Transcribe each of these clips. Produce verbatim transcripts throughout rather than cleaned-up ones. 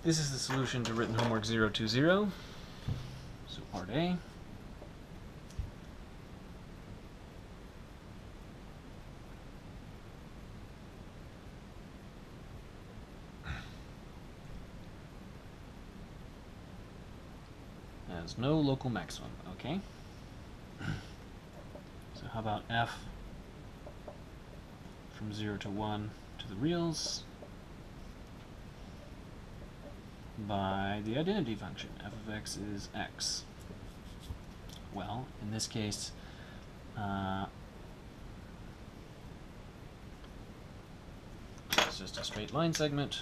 This is the solution to written homework zero two zero. So part A. Has no local maximum, okay? So how about f from zero to one to the reals by the identity function, f of x is x. Well, in this case, uh, it's just a straight line segment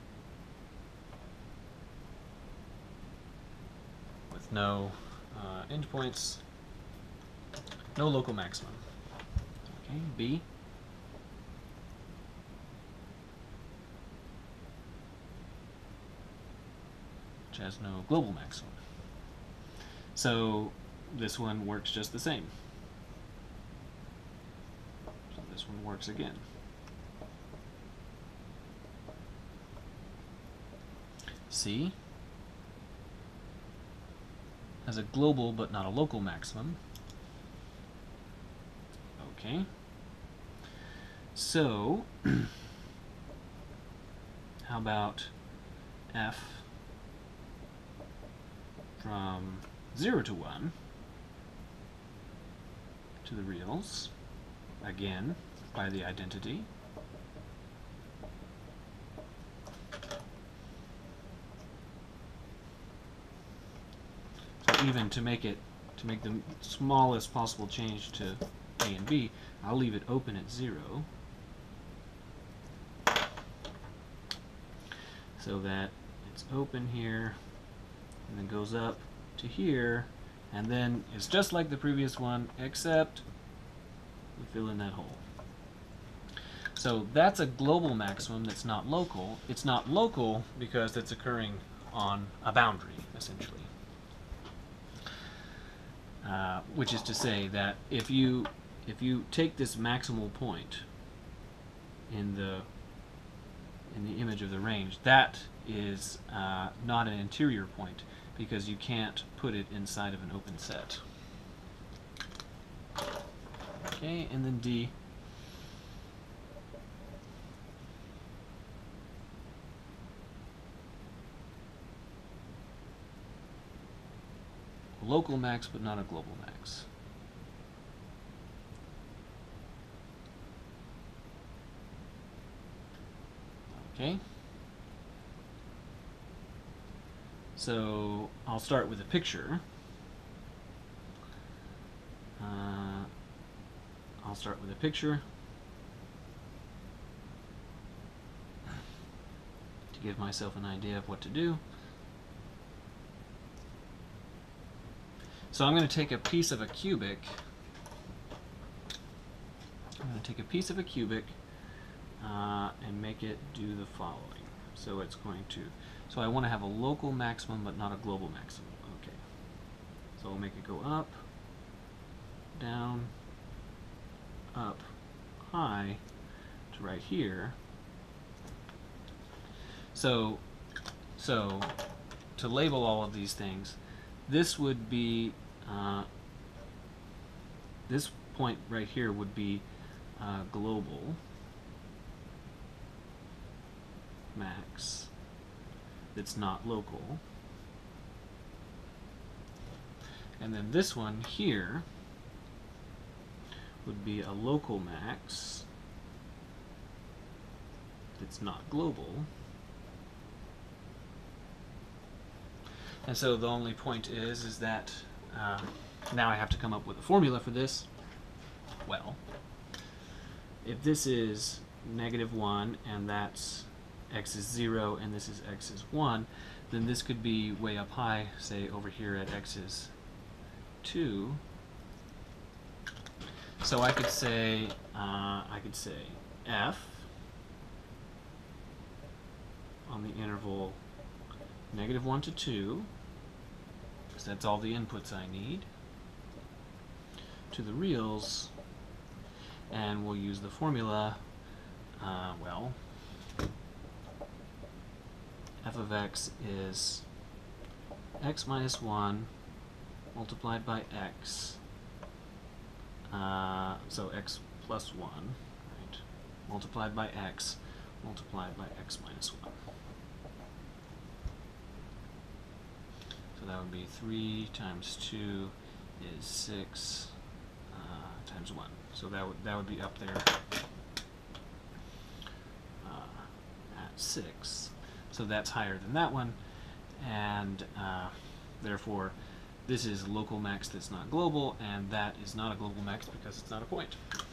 with no uh, endpoints, no local maximum. Okay, B. Which has no global maximum. So this one works just the same. So this one works again. C has a global but not a local maximum. Okay. So how about f from zero to one to the reals, again, by the identity. So even to make it, to make the smallest possible change to A and B, I'll leave it open at zero, so that it's open here, and then goes up to here, and then it's just like the previous one, except we fill in that hole. So that's a global maximum that's not local. It's not local because it's occurring on a boundary, essentially. Uh, which is to say that if you if you take this maximal point in the in the image of the range, that is uh, not an interior point, because you can't put it inside of an open set. Okay, and then D. Local max, but not a global max. Okay. So I'll start with a picture. Uh, I'll start with a picture to give myself an idea of what to do. So I'm going to take a piece of a cubic. I'm going to take a piece of a cubic uh, and make it do the following. So it's going to, so I want to have a local maximum but not a global maximum. Okay. So I'll make it go up, down, up, high to right here. So, so to label all of these things, this would be, uh, this point right here would be uh, global max. It's not local. And then this one here would be a local max. It's not global. And so the only point is, is that uh, now I have to come up with a formula for this. Well, if this is negative one and that's x is zero and this is x is one, then this could be way up high, say over here at x is two. So I could say, uh, I could say f on the interval negative one to two, because that's all the inputs I need, to the reals, and we'll use the formula, uh, well, f of x is x minus one multiplied by x, uh, so x plus one, right, multiplied by x multiplied by x minus one. So that would be three times two is six uh, times one. So that would that would be up there uh, at six. So that's higher than that one, and uh, therefore this is local max that's not global, and that is not a global max because it's not a point.